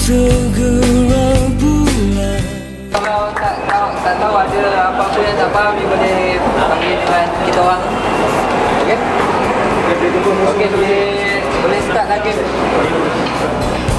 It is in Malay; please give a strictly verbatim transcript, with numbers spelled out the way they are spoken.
segera pulang. Kalau tak tahu, tak tahu ada apa-apa yang tak faham, ni boleh panggil dengan kita orang. Okey? Okey, boleh boleh start lagi.